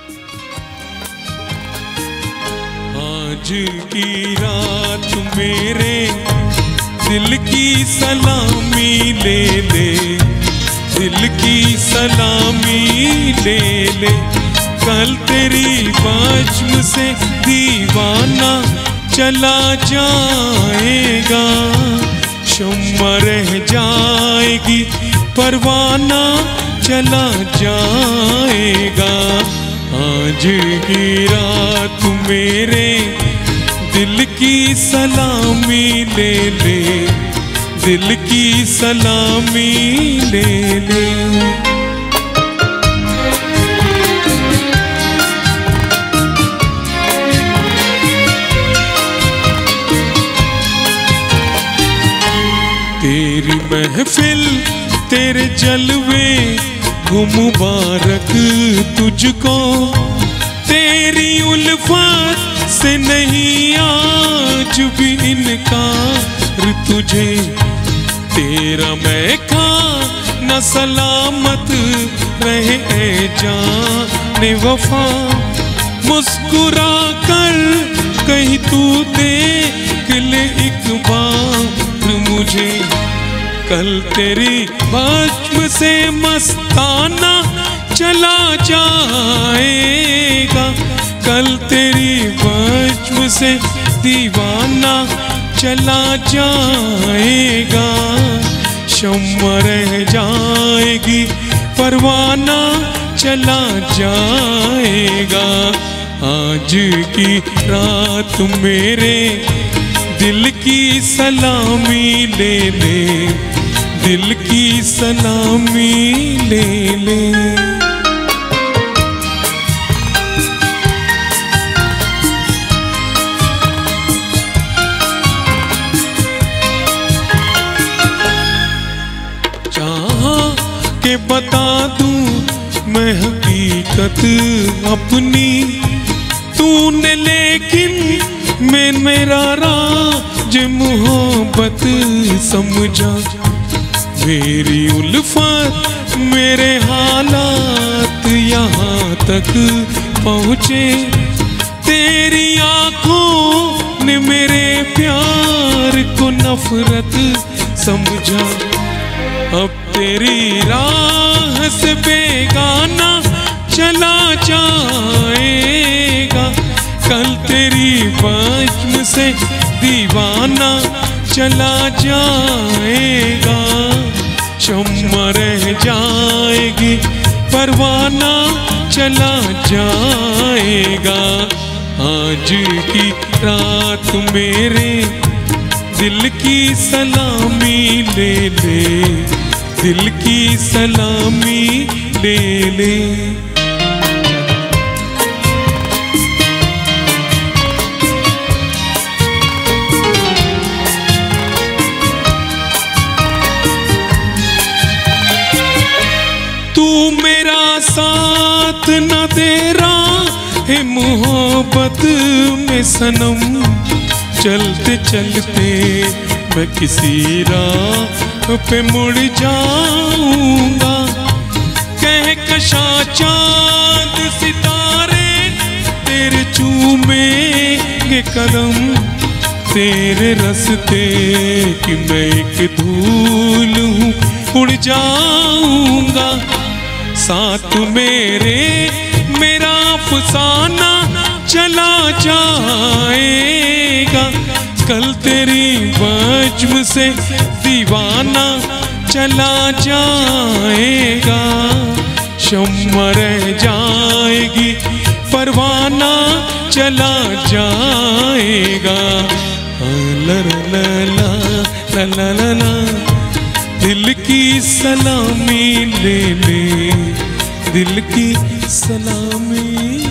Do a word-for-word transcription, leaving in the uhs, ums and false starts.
आज की रात मेरे दिल की सलामी ले ले, दिल की सलामी ले ले। कल तेरी बज़्म से दीवाना चला जाएगा, शम्मा रह जाएगी परवाना चला जाएगा। आज की रात मेरे दिल की सलामी ले ले, दिल की सलामी ले ले। तेरी महफिल तेरे जलवे हो मुबारक तुझको, तेरी उल्फत से नहीं आज भी इनकार तुझे। तेरा मैं खा न सलामत रहे ऐ जाने वफा, मुस्कुरा कर कहीं तू देख ले एक बार मुझे। कल तेरी बज़्म से मस्ताना चला जाएगा, कल तेरी बज़्म से दीवाना चला जाएगा। शम्मा रह जाएगी परवाना चला जाएगा। आज की रात मेरे दिल की सलामी ले ले, दिल की सलामी ले ले। चाहा के बता दूं मैं हकीकत अपनी, तूने लेकिन मैं मेरा राज मोहब्बत समझा। मेरी उल्फत मेरे हालात यहाँ तक पहुँचे, तेरी आँखों ने मेरे प्यार को नफरत समझा। अब तेरी राह से बेगाना चला जाएगा, कल तेरी बज़्म से दीवाना चला जाएगा। शम्मा रह जाएगी परवाना चला जाएगा। आज की रात मेरे दिल की सलामी ले ले, दिल की सलामी ले ले। साथ न तेरा है मोहब्बत में सनम, चलते चलते मैं किसी राह पे मुड़ जाऊंगा। कहकशा चांद सितारे तेरे चूमेंगे कदम, तेरे रस्ते की मैं एक धूल हूँ उड़ जाऊंगा। साथ मेरे मेरा अफसाना चला जाएगा, कल तेरी बज़्म से दीवाना चला जाएगा। शम्मा रह जाएगी परवाना चला जाएगा। ला ला ला ला ला ला ला। दिल की सलामी ले ले, दिल की सलामी।